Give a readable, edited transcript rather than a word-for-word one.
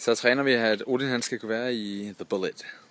Så træner vi, at Odin han skal kunne være i The Bullet.